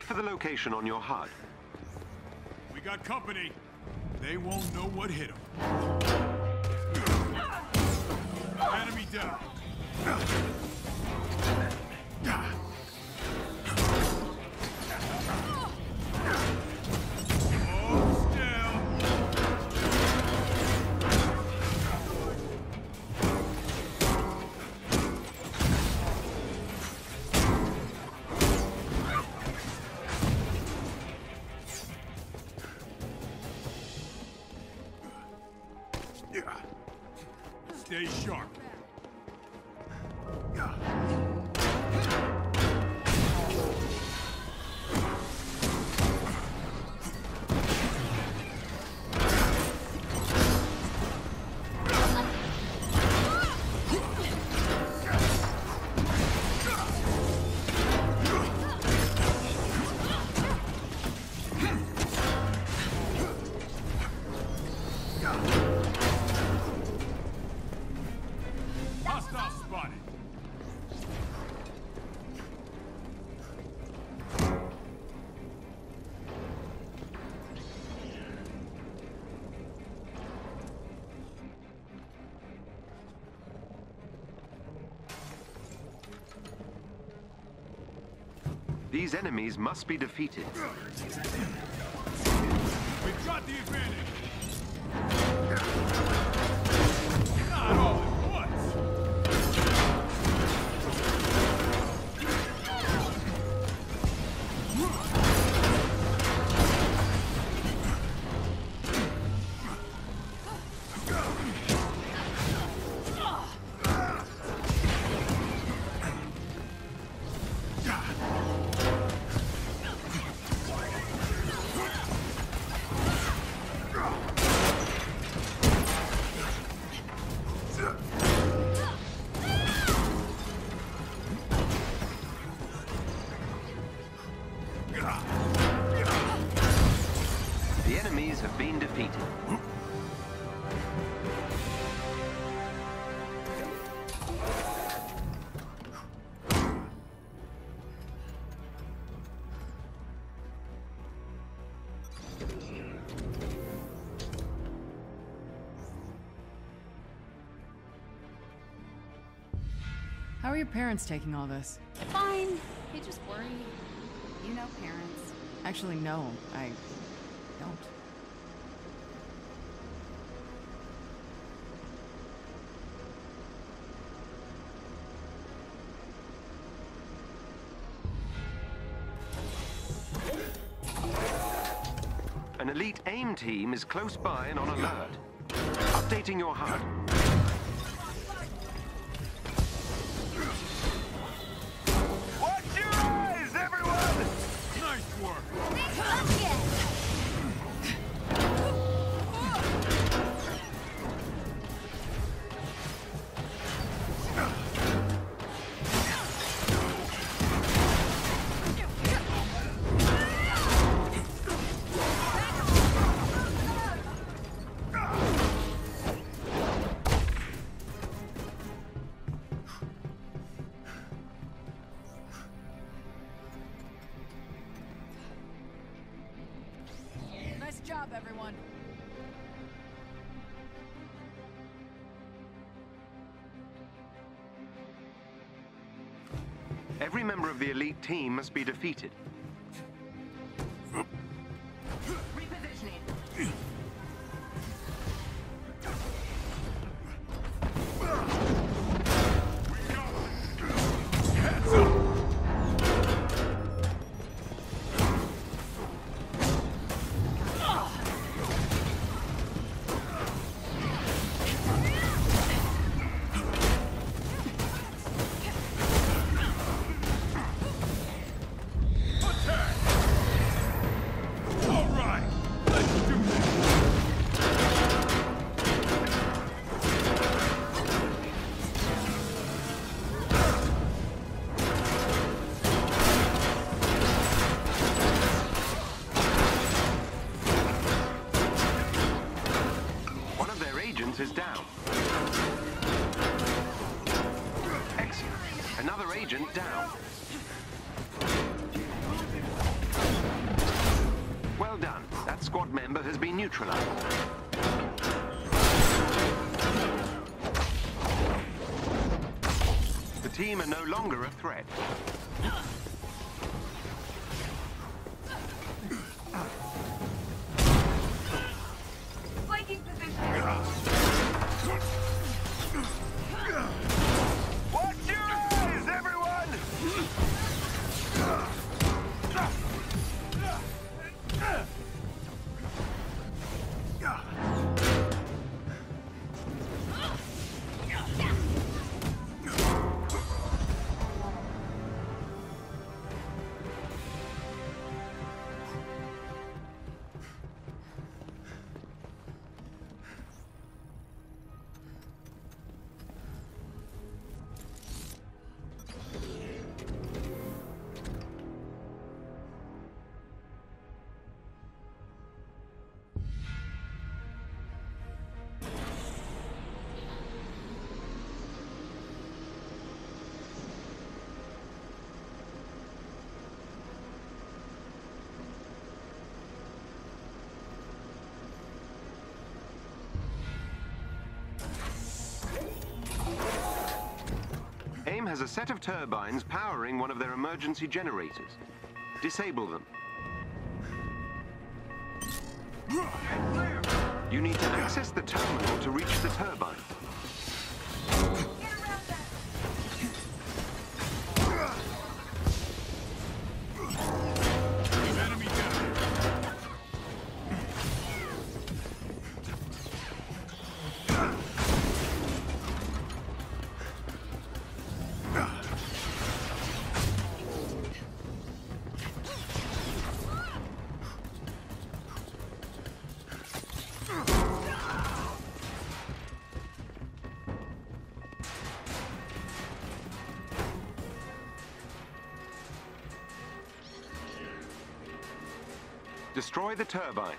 for the location on your HUD. We got company. They won't know what hit them. Enemy down. Stay sharp. Hostile spotted. These enemies must be defeated. We've got the advantage. Not all at once. The enemies have been defeated. How are your parents taking all this? Fine. They just worry. You know parents. Actually, no, I don't. An elite AIM team is close by and on alert. Updating your HUD. Watch your eyes, everyone! Nice work. Nice job, everyone. Every member of the elite team must be defeated. Repositioning. Heads up. is down. Excellent. Another agent down. neutralized. The team are no longer a threat. Flanking position. Watch your eyes, everyone! AIM has a set of turbines powering one of their emergency generators. Disable them. You need to access the terminal to reach the turbine. Enemy down. Destroy the turbines.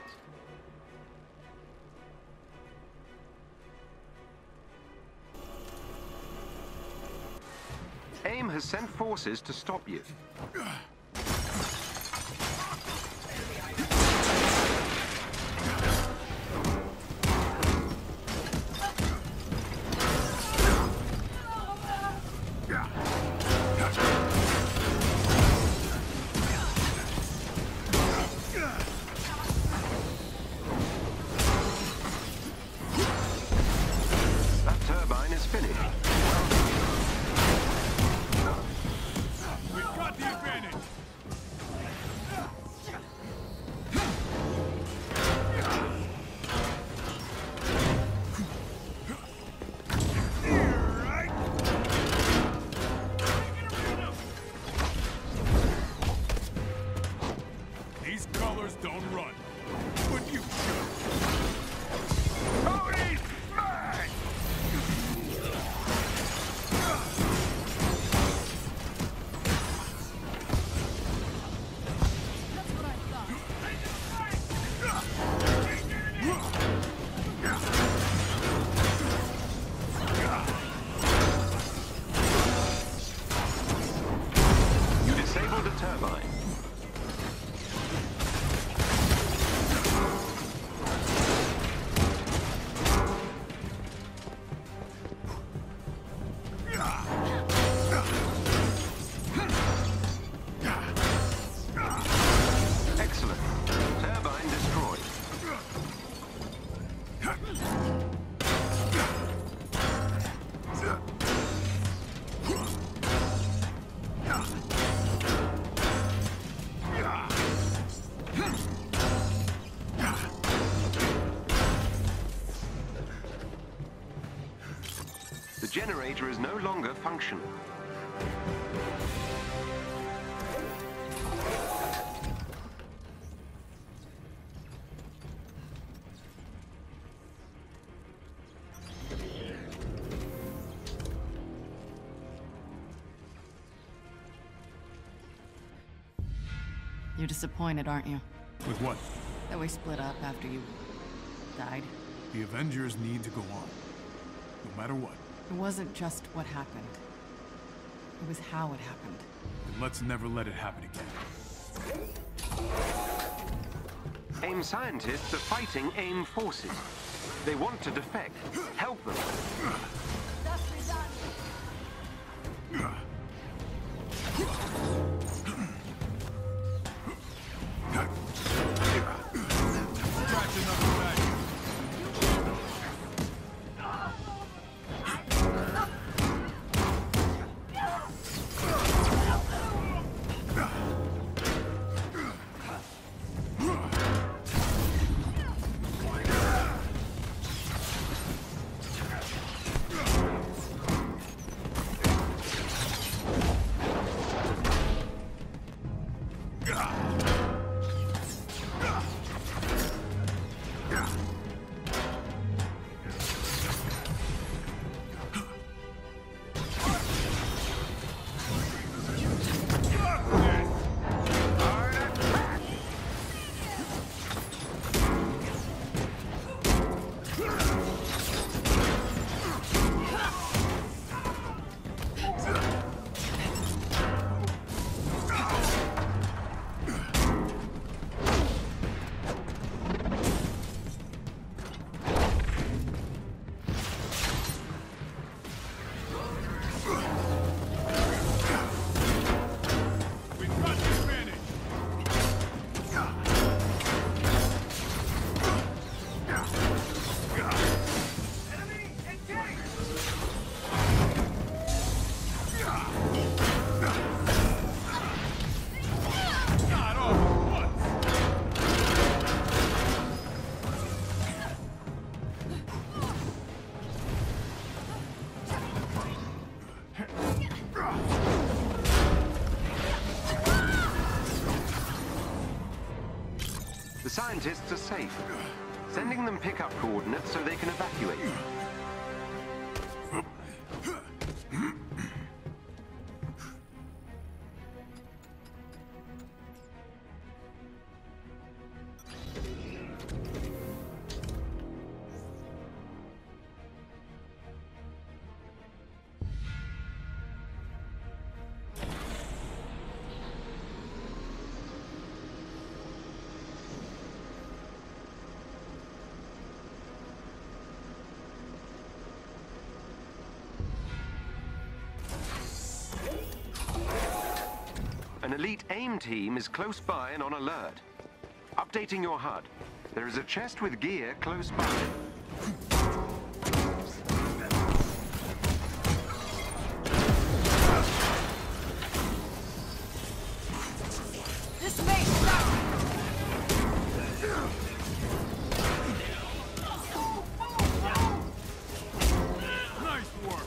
AIM has sent forces to stop you. That turbine is finished. We've got the advantage. These colors don't run, but you should. Tony Smash! That's what I thought. You disabled a turbine. Excellent. Turbine destroyed. The generator is no longer functional. You're disappointed, aren't you? With what? That we split up after you died. The Avengers need to go on. No matter what. It wasn't just what happened. It was how it happened. And let's never let it happen again. AIM scientists are fighting AIM forces. They want to defect. Help them. Scratch another bag. The scientists are safe. Sending them pickup coordinates so they can evacuate. An elite AIM team is close by and on alert. Updating your HUD. There is a chest with gear close by. This may stop! Nice work.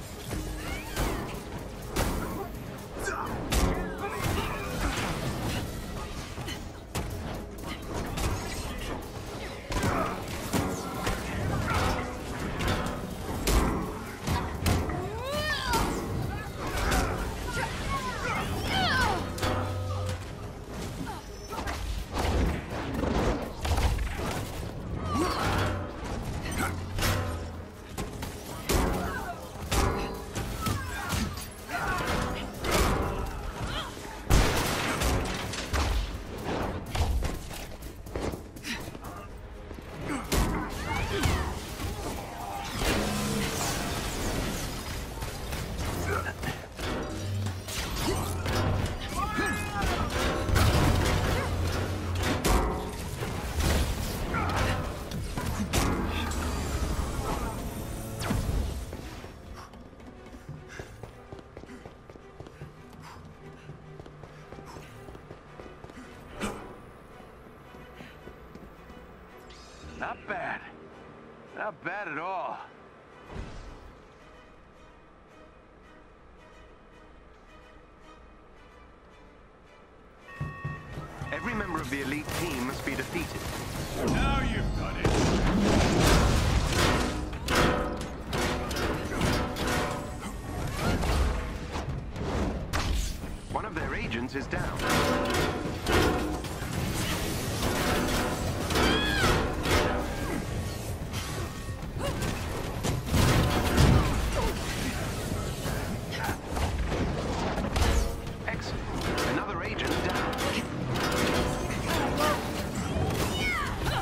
Not bad. Not bad at all. Every member of the elite team must be defeated. Now you've done it. One of their agents is down. Excellent. Another agent down.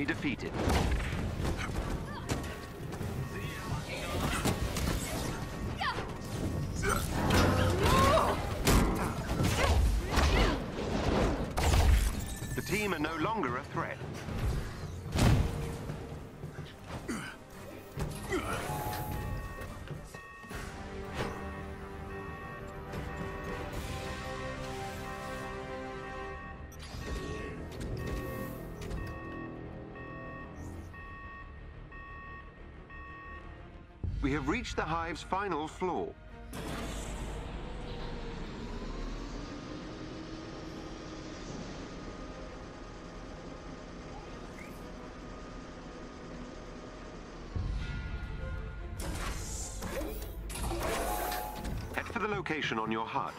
enemy defeated. The team are no longer a threat. We have reached the hive's final floor. Head for the location on your HUD.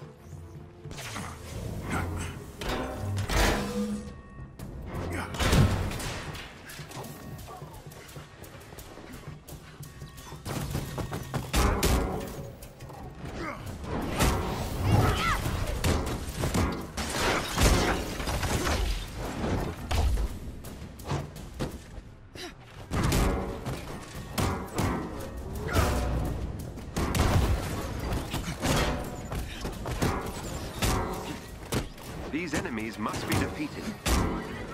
These enemies must be defeated.